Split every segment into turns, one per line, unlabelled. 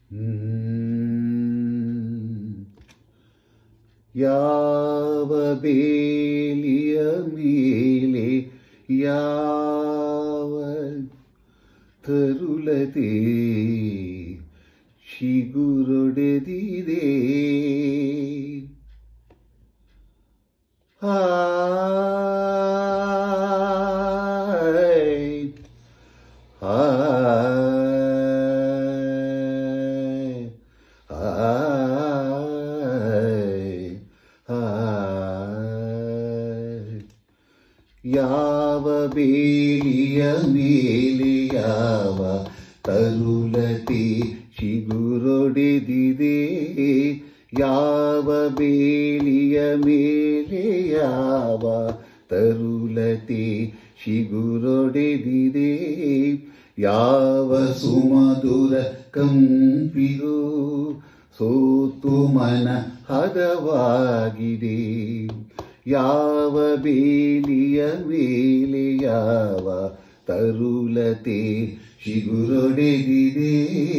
ಯಾವ ಬೇಲಿಯ ಮೇಲೆ ಯಾವ ತರುಲತೆ ಚಿಗುರೊಡೆದಿದೆ. ಯಾವ ಬೇಲಿಯ ಮೇಲೆ ಯಾವ ತರುಲತೆ ಚಿಗುರೊಡೆದಿದೆ. ಯಾವ ಬೇಲಿಯ ಮೇಲೆ ಯಾವ ತರುಲತೆ ಚಿಗುರೊಡೆದಿದೆ. ಯಾವ ಸುಮಧುರ ಕಂಪಿಗೂ ಸೋತು ಮನ ಹದವಾಗಿದೆ. ಯಾವ ಬೇಲಿಯ ಮೇಲೆ ಯಾವ ತರುಲತೆ ಚಿಗುರೊಡೆದಿದೆ.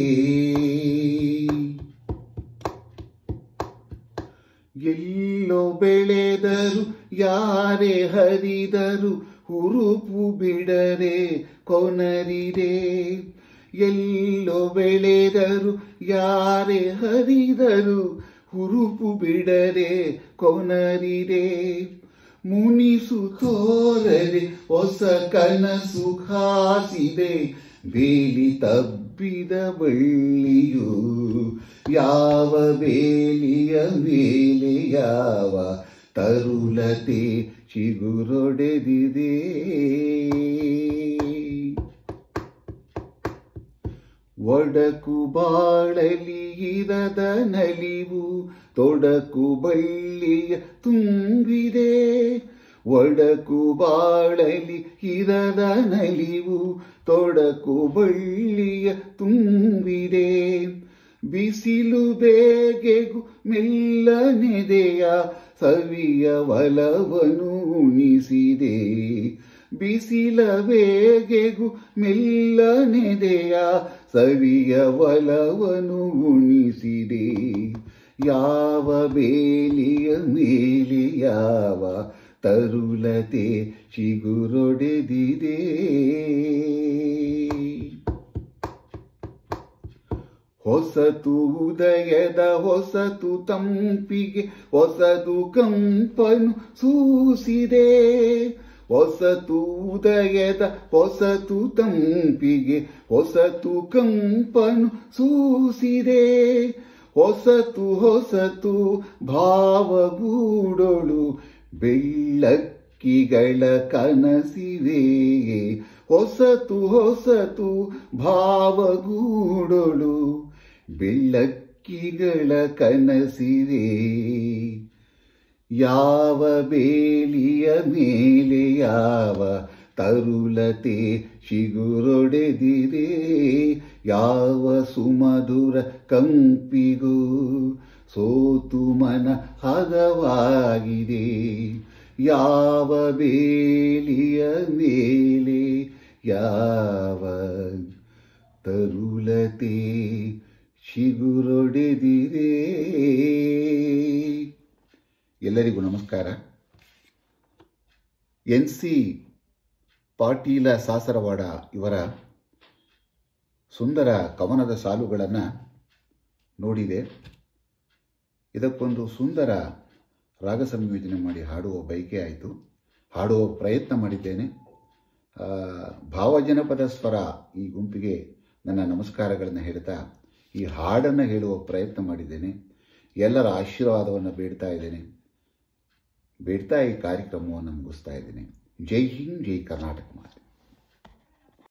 ಎಲ್ಲೋ ಬೆಳೆದರು ಯಾರೇ ಹರಿದರು ಹುರುಪು ಬಿಡರೆ ಕೊನರಿದೆ. ಎಲ್ಲೋ ಬೆಳೆದರು ಯಾರೇ ಹರಿದರು ಹುರುಪು ಬಿಡರೆ ಕೊನರಿದೆ. ಮುನಿಸು ತೋರದೆ ಹೊಸ ಕನಸು ಹಾಸಿದೆ ಬೇಲಿ ತಬ್ಬಿದ ಬಳ್ಳಿಯು. ಯಾವ ಬೇಲಿಯ ಮೇಲೆ ಯಾವ ತರುಲತೆ ಚಿಗುರೊಡೆದಿದೆ. ಒಡಕು ಬಾಳಲಿ ಇರದ ನಲಿವು ತೊಡಕು ಬಳ್ಳಿಯ ತುಂಬಿದೆ. ಒಡಕು ಬಾಳಲಿ ಇರದ ನಲಿವು ತೊಡಕು ಬಳ್ಳಿಯ ತುಂಬಿದೆ. ಬಿಸಿಲು ಬೇಗೆಗೂ ಮೆಲ್ಲನೆದೆಯ ಸವಿಯ ಒಲವನು ಉಣಿಸಿದೆ. ಬಿಸಿಲ ಬೇಗೆಗೂ ಮೆಲ್ಲನೆದೆಯ ಸವಿಯ ಒಲವನು ಉಣಿಸಿದೆ. ಯಾವ ಬೇಲಿಯ ಮೇಲೆ ಯಾವ ತರುಲತೆ ಚಿಗುರೊಡೆದಿದೆ. ಹೊಸತು ಉದಯದ ಹೊಸತು ತಂಪಿಗೆ ಹೊಸದು ಕಂಪನು ಸೂಸಿದೆ. ಹೊಸತು ಉದಯದ ಹೊಸತು ತಂಪಿಗೆ ಹೊಸತು ಕಂಪನು ಸೂಸಿದೆ. ಹೊಸತು ಹೊಸತು ಭಾವಗೂಡೊಳು ಬೆಳ್ಳಕ್ಕಿಗಳ ಕನಸಿವೆ. ಹೊಸತು ಹೊಸತು ಭಾವಗೂಡೊಳು ಬೆಳ್ಳಕ್ಕಿಗಳ ಕನಸಿವೆ. ಯಾವ ಬೇಲಿಯ ಮೇಲೆ ಯಾವ ತರುಲತೆ ಚಿಗುರೊಡೆದಿದೆ. ಯಾವ ಸುಮಧುರ ಕಂಪಿಗೂ ಸೋತು ಮನ ಹದವಾಗಿದೆ. ಯಾವ ಬೇಲಿಯ ಮೇಲೆ ಯಾವ ತರುಲತೆ ಚಿಗುರೊಡೆದಿದೆ. ಎಲ್ಲರಿಗೂ ನಮಸ್ಕಾರ. NC ಪಾಟೀಲ ಸಾಸರವಾಡ ಇವರ ಸುಂದರ ಕವನದ ಸಾಲುಗಳನ್ನು ನೋಡಿದೆ. ಇದಕ್ಕೊಂದು ಸುಂದರ ರಾಗ ಸಂಯೋಜನೆ ಮಾಡಿ ಹಾಡುವ ಬಯಕೆ ಆಯಿತು. ಹಾಡುವ ಪ್ರಯತ್ನ ಮಾಡಿದ್ದೇನೆ. ಭಾವಜನಪದ ಸ್ವರ ಈ ಗುಂಪಿಗೆ ನನ್ನ ನಮಸ್ಕಾರಗಳನ್ನು ಹೇಳ್ತಾ ಈ ಹಾಡನ್ನು ಹೇಳುವ ಪ್ರಯತ್ನ ಮಾಡಿದ್ದೇನೆ. ಎಲ್ಲರ ಆಶೀರ್ವಾದವನ್ನು ಬೇಡ್ತಾ ಈ ಕಾರ್ಯಕ್ರಮವನ್ನು ಮುಗಿಸ್ತಾ ಇದ್ದೇನೆ. ಜೈ ಹಿಂದ್, ಜೈ ಕರ್ನಾಟಕ ಮಾತೆ.